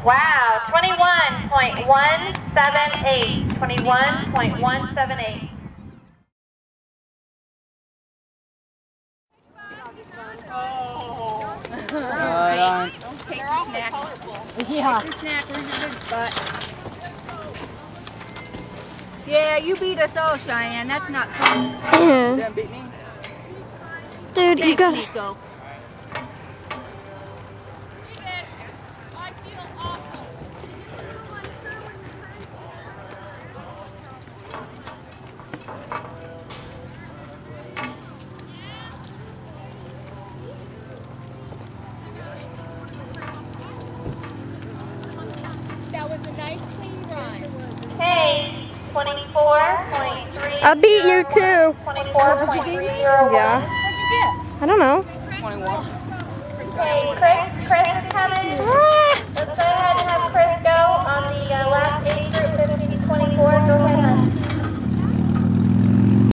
Wow, 21.178. 21.178. Don't take your snack. Yeah. Take your snack. Where's your big butt? Yeah, you beat us all, Cheyenne. That's not fun. Didn't beat me? Dude, you got Nico. That was a nice clean run. Okay, 24.3. I beat you too. 24.301. Yeah. What'd you get? I don't know. 21. Okay, Chris is coming. Let's go ahead and have Chris go on the last age group, 15 to 24. Go ahead.